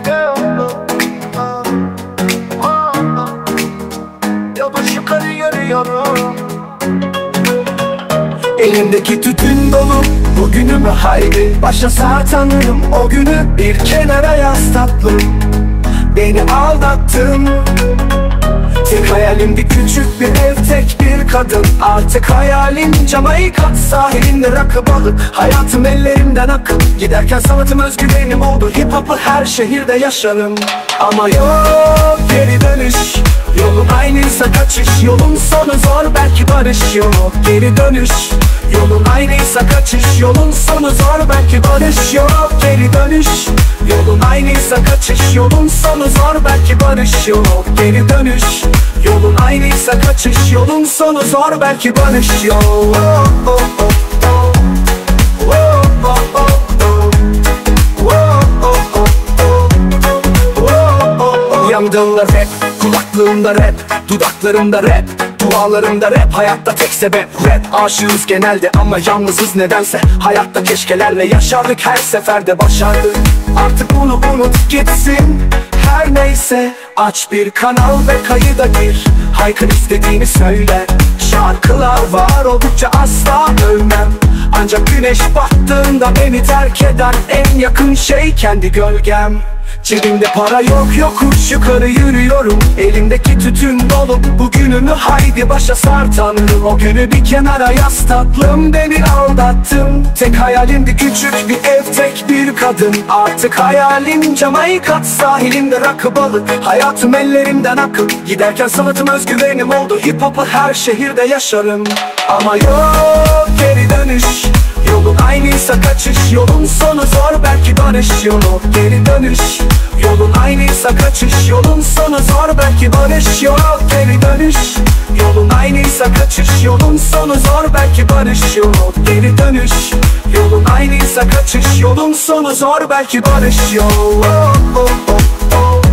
Yokuş yukarı yürüyorum. Elimdeki tütün dolu bugünümü haydi başla tanırım o günü. Bir kenara yaz tatlım, beni aldattın. Tek hayalimdi küçük bir ev, tek bir kadın. Artık hayalim Jamaika sahilinde rakı balık. Hayatım ellerimden akıp giderken sanatım özgüvenim oldu. Hip hop'u her şehirde yaşarım. Ama yok geri dönüş, yolun aynıysa kaçış. Yolun sonu zor belki barış, yok geri dönüş. Yolun aynıysa kaçış, yolun sonu zor belki barış, yok geri dönüş. Yolun aynıysa kaçış, yolun sonu zor belki barış, yok geri dönüş. Yolun aynıysa kaçış, yolun sonu zor belki barış, yok. Yandığımda rap, kulaklığımda rap, dudaklarımda rap, dualarımda rap. Hayatta tek sebep rap. Aşığız genelde ama yalnızız nedense. Hayatta keşkelerle yaşardık, her seferde başardık. Artık bunu unut gitsin, her neyse. Aç bir kanal ve kayıda gir, haykır istediğini söyle. Şarkılar var oldukça asla ölmem. Ancak güneş battığında beni terk eden en yakın şey kendi gölgem. Cebimde para yok, yokuş yukarı yürüyorum. Elimdeki tütün dolu bugünümü haydi başa sar tanrım. O günü bir kenara yaz tatlım, beni aldattın. Tek hayalimdi küçük bir ev, tek bir kadın. Artık hayalim Jamaika sahilinde rakı balık. Hayatım ellerimden akıp giderken sanatım özgüvenim oldu. Hip hop'u her şehirde yaşarım. Ama yok geri dönüş, yolun aynıysa kaçış. Yolun sonu zor belki barış, yok geri dönüş. Yolun aynıysa kaçış, yolun sonu zor belki barış, yok geri dönüş. Yolun aynıysa kaçış, yolun sonu zor belki barış, yok geri dönüş. Yolun aynıysa kaçış, yolun sonu zor belki barış, yok.